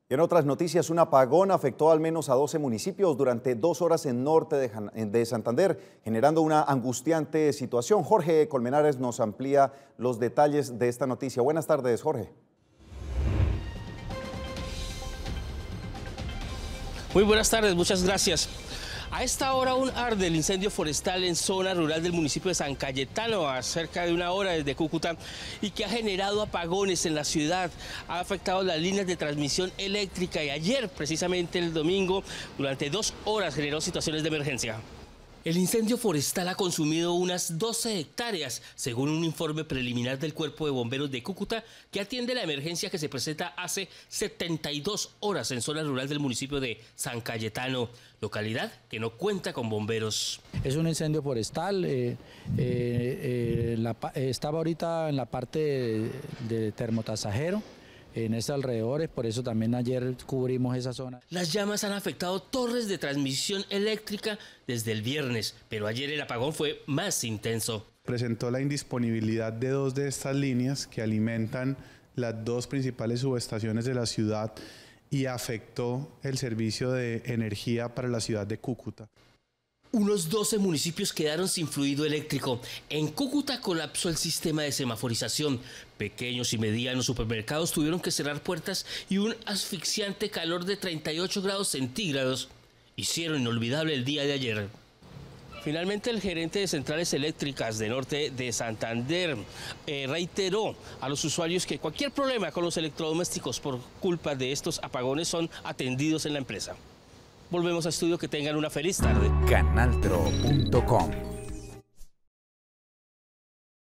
Y en otras noticias, un apagón afectó al menos a 12 municipios durante 2 horas en norte de Santander, generando una angustiante situación. Jorge Colmenares nos amplía los detalles de esta noticia. Buenas tardes, Jorge. Muy buenas tardes, muchas gracias. A esta hora aún arde el incendio forestal en zona rural del municipio de San Cayetano, a cerca de 1 hora desde Cúcuta, y que ha generado apagones en la ciudad. Ha afectado las líneas de transmisión eléctrica y ayer, precisamente el domingo, durante 2 horas generó situaciones de emergencia. El incendio forestal ha consumido unas 12 hectáreas, según un informe preliminar del Cuerpo de Bomberos de Cúcuta, que atiende la emergencia que se presenta hace 72 horas en zona rural del municipio de San Cayetano, localidad que no cuenta con bomberos. Es un incendio forestal, estaba ahorita en la parte de Termotasajero, en estos alrededores, por eso también ayer cubrimos esa zona. Las llamas han afectado torres de transmisión eléctrica desde el viernes, pero ayer el apagón fue más intenso. Presentó la indisponibilidad de 2 de estas líneas que alimentan las 2 principales subestaciones de la ciudad y afectó el servicio de energía para la ciudad de Cúcuta. Unos 12 municipios quedaron sin fluido eléctrico. En Cúcuta colapsó el sistema de semaforización. Pequeños y medianos supermercados tuvieron que cerrar puertas y un asfixiante calor de 38 grados centígrados hicieron inolvidable el día de ayer. Finalmente, el gerente de Centrales Eléctricas de Norte de Santander reiteró a los usuarios que cualquier problema con los electrodomésticos por culpa de estos apagones son atendidos en la empresa. Volvemos a estudio, que tengan una feliz tarde. Canaltro.com